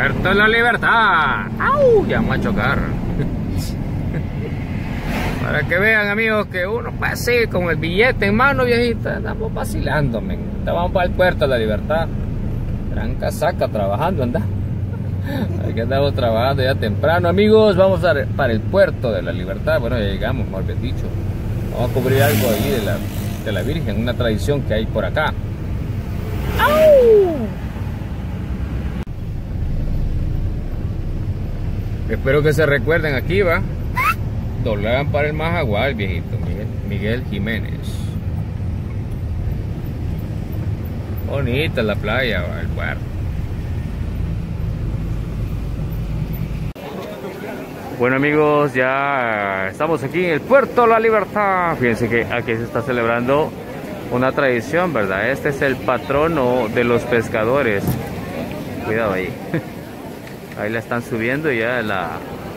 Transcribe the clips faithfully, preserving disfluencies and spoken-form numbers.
Puerto de la Libertad. ¡Au! Ya vamos a chocar. Para que vean, amigos, que uno pues así, con el billete en mano, viejita, andamos vacilando, men. Vamos para el Puerto de la Libertad. Gran casaca trabajando, anda. Aquí andamos trabajando ya temprano, amigos. Vamos a, para el Puerto de la Libertad. Bueno, ya llegamos, mejor bien dicho. Vamos a cubrir algo ahí de la, de la Virgen, una tradición que hay por acá. ¡Au! Espero que se recuerden aquí, va. Doblaban para el Majagual, viejito. Miguel, Miguel Jiménez. Bonita la playa, va, el puerto. Bueno, amigos, ya estamos aquí en el Puerto de la Libertad. Fíjense que aquí se está celebrando una tradición, ¿verdad? Este es el patrono de los pescadores. Cuidado ahí. Ahí la están subiendo ya a la,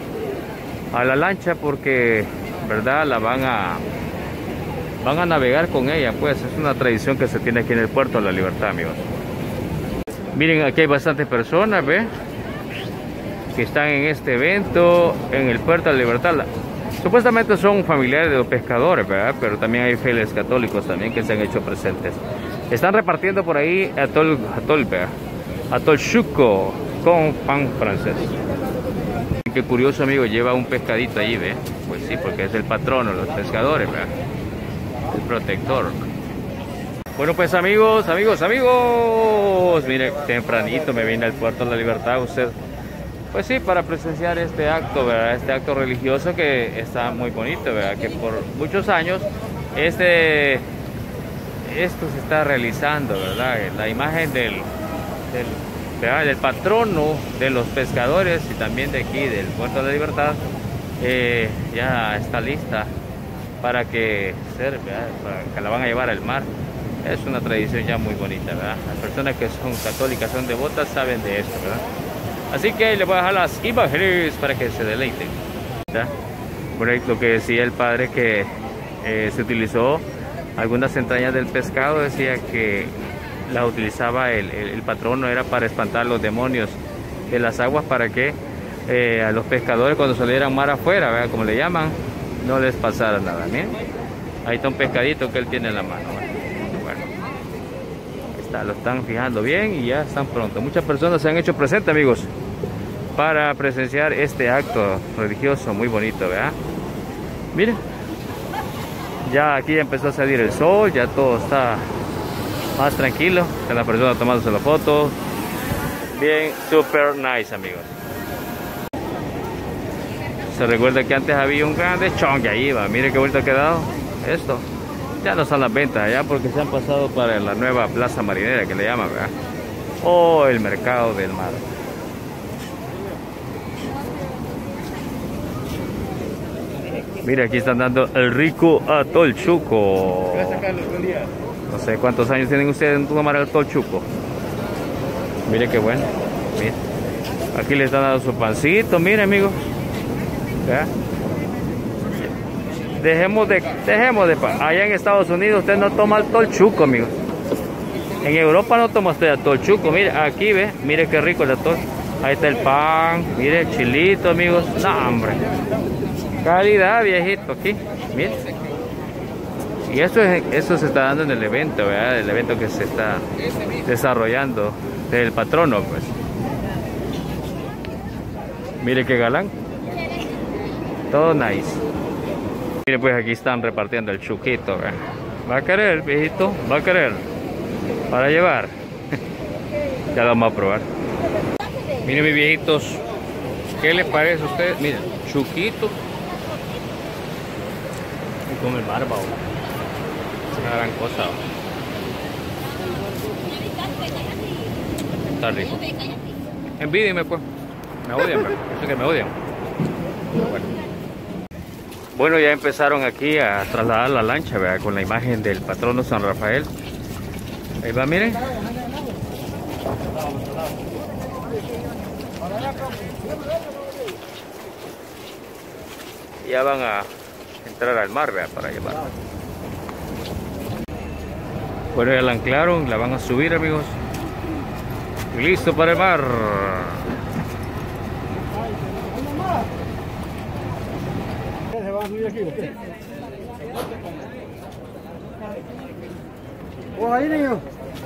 a la lancha porque, ¿verdad? La van a van a navegar con ella, pues es una tradición que se tiene aquí en el Puerto de la Libertad, amigos. Miren, aquí hay bastantes personas, ¿ve? Que están en este evento en el Puerto de la Libertad. Supuestamente son familiares de los pescadores, ¿verdad? Pero también hay fieles católicos también que se han hecho presentes. Están repartiendo por ahí atol, atol, ¿verdad? Atol chuco con pan francés. Qué curioso, amigo, lleva un pescadito allí, ¿ve? Pues sí, porque es el patrono de los pescadores, ¿verdad? El protector. Bueno, pues amigos, amigos, amigos, mire, tempranito me vine al Puerto de la Libertad, usted, pues sí, para presenciar este acto, ¿verdad? Este acto religioso que está muy bonito, ¿verdad? Que por muchos años este, esto se está realizando, ¿verdad? La imagen del, del del patrono de los pescadores y también de aquí del Puerto de la Libertad eh, ya está lista para que, ser, para que la van a llevar al mar. Es una tradición ya muy bonita, ¿verdad? Las personas que son católicas, son devotas, saben de esto, ¿verdad? Así que les voy a dejar las imágenes para que se deleiten, ¿verdad? Por ahí lo que decía el padre, que eh, se utilizó algunas entrañas del pescado, decía que la utilizaba el, el, el patrono, era para espantar los demonios de las aguas, para que eh, a los pescadores cuando salieran mar afuera, ¿verdad? Como le llaman, no les pasara nada. ¿Bien? Ahí está un pescadito que él tiene en la mano, ¿verdad? Bueno, está, lo están fijando bien y ya están pronto. Muchas personas se han hecho presentes, amigos, para presenciar este acto religioso muy bonito, ¿verdad? Miren, ya aquí empezó a salir el sol, ya todo está más tranquilo, con la persona tomándose la foto. Bien, super nice, amigos. Se recuerda que antes había un grande chongue ahí, va. Mire qué bonito ha quedado esto. Ya no están las ventas allá porque se han pasado para la nueva plaza marinera que le llaman, ¿verdad? O el mercado del mar. Mire, aquí están dando el rico atol chuco. No sé cuántos años tienen ustedes en tomar el atol chuco. Mire qué bueno. Mire. Aquí le están dando su pancito, mire, amigos. ¿Ya? Dejemos de, dejemos de, allá en Estados Unidos usted no toma atol chuco, amigos. En Europa no toma usted atol chuco. Mire, aquí ve, mire qué rico el atol. Ahí está el pan, mire, chilito, amigos. No, hombre. Calidad, viejito, aquí. Mire. Y esto, es, esto se está dando en el evento, ¿verdad? El evento que se está desarrollando del patrono, pues. Mire qué galán. Todo nice. Mire, pues aquí están repartiendo el chuquito, ¿verdad? ¿Va a querer, viejito? ¿Va a querer? Para llevar. Ya lo vamos a probar. Miren, mis viejitos, ¿qué les parece a ustedes? Miren, chuquito. Y con el barba, ¿verdad? Es una gran cosa, ¿verdad? Está rico. Envídenme, pues. Me odian, ¿verdad? Eso que me odian. Bueno. Bueno, ya empezaron aquí a trasladar la lancha, ¿verdad? Con la imagen del patrono San Rafael. Ahí va, miren. Ya van a entrar al mar, ¿verdad? Para llevarla. Bueno, ya la anclaron, la van a subir, amigos. Y listo para el mar. subir aquí, ¿ok? ¿Vos ahí, niño?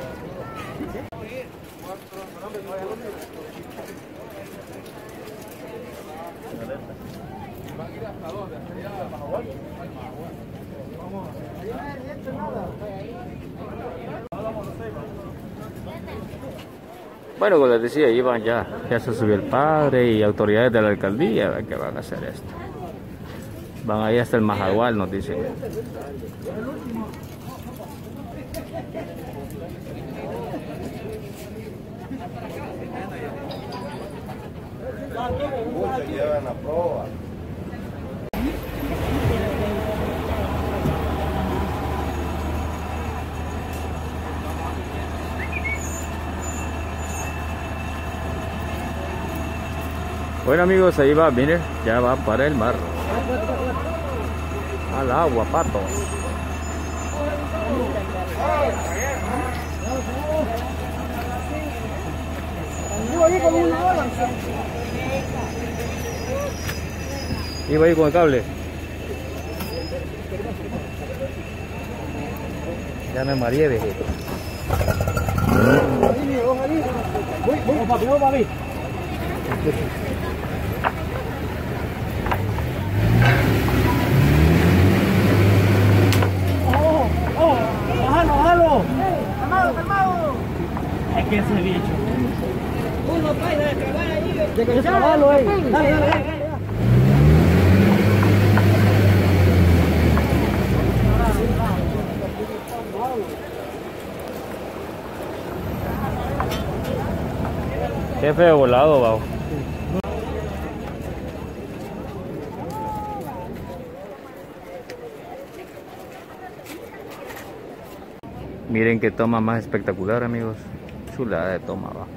Bueno, como les decía, iban ya, ya se subió el padre y autoridades de la alcaldía, a ver qué van a hacer esto. Van ahí hasta el Majagual, nos dicen. Muchos llevan la proa. Bueno amigos, ahí va, miren, ya va para el mar. Al agua, patos. Iba ahí con el cable. Ya me mareé, viejito. Vamos, papi, vamos, papi. Calmado, calmado. Es que ese bicho. Uno trae de trabajar ahí. De que trabajarlo ahí. Dale, dale, dale, dale. Qué feo volado, babo. Miren qué toma más espectacular, amigos. Chulada de toma, va.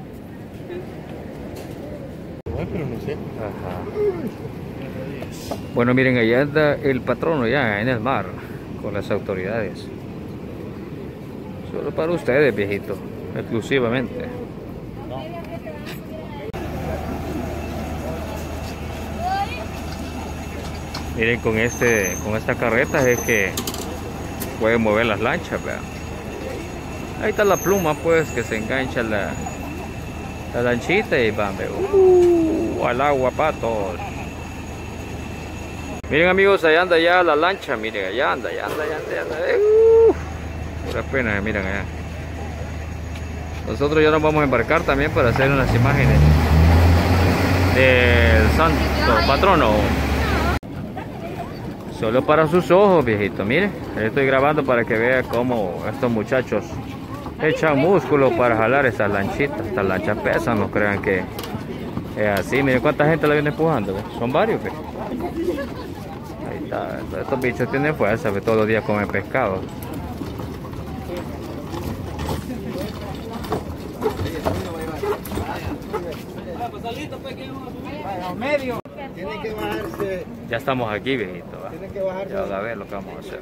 Pero no sé. Ajá. Bueno, miren, allá anda el patrono ya en el mar con las autoridades. Solo para ustedes, viejito, exclusivamente. Miren, con este, con esta carreta es que pueden mover las lanchas, vean. Ahí está la pluma, pues, que se engancha la, la lanchita y van, uh, al agua, patos. Miren amigos, allá anda ya la lancha, miren, allá anda, allá anda, allá anda, allá anda. Uh, pura pena, miren allá. Nosotros ya nos vamos a embarcar también para hacer unas imágenes del santo patrono. Solo para sus ojos, viejito, miren. Estoy grabando para que vea cómo estos muchachos echan músculo para jalar esas lanchitas. Estas lanchas pesan, no crean que es así. Miren cuánta gente la viene empujando, ¿ves? Son varios, ¿ves? Ahí está. Estos bichos tienen fuerza, ¿ves? Todos los días comen pescado. Medio. Tiene que bajarse. Ya estamos aquí, viejito, ¿va? Tiene que bajarse. Ya van a ver lo que vamos a hacer.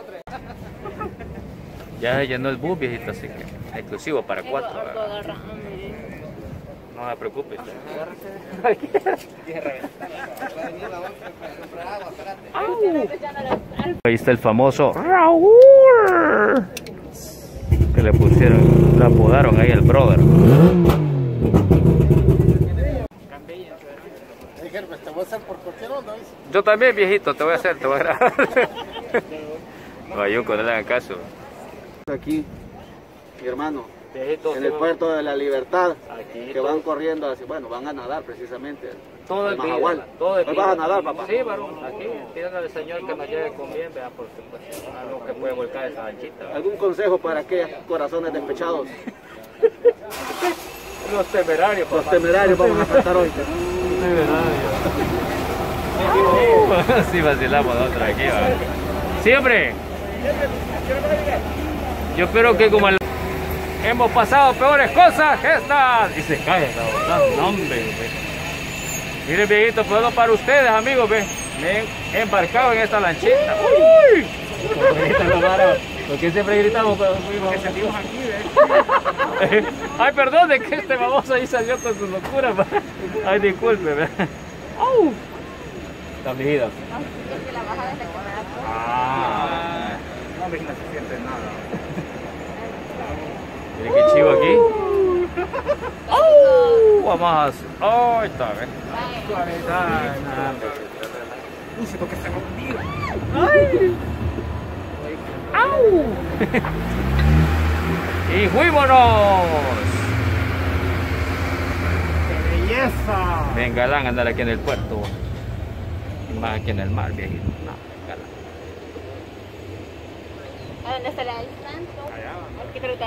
Ya se llenó el bus, viejito, así que exclusivo para cuatro, ¿verdad? No se preocupe. Ahí está el famoso Raúl, que le pusieron, le apodaron ahí el brother. Pues te voy a hacer por cualquier onda, ¿ves? Yo también, viejito, te voy a hacer, te voy a grabar. Vayuco, no le hagan caso. Aquí, mi hermano, Viejito, en el puerto de la Libertad, aquí, que van corriendo así, bueno, van a nadar precisamente. todo el Majagual. día, todo el Hoy día. vas a nadar, papá. Sí, varón, aquí, pídanle al Señor que nos lleve con bien, vea, porque pues, algo que puede volcar esa lanchita. ¿Verdad? ¿Algún consejo para aquellos corazones despechados? Los temerarios, Los temerarios vamos a tratar hoy. Sí, vacilamos nosotros aquí, ¿va? Siempre. Yo espero que como el... hemos pasado peores cosas que estas. Y se cae esta botana, no, hombre. Miren, viejito, puedo para ustedes, amigos, ve. Me he embarcado en esta lanchita. ¡Uy! Porque siempre gritamos, pero que sentimos aquí, ¿ve? Ay, perdón, de que este baboso ahí salió con su locura, ¿va? Ay, disculpe, ¿ve? ¡Au! ¿Está afligida? No, es que la baja desde que me da todo. Ah. No, no se siente nada. Mire qué chivo aquí. ¡Oh! Vamos a hacer. ¡Oh! Está bien. Suavidad. Uy, siento que se rompió. ¡Au! ¡Y fuímonos! ¡Qué belleza! Venga, galán, andar aquí en el puerto. Más aquí en el mar, viejito. No, galán. ¿A dónde está la del santo? Allá. Hay que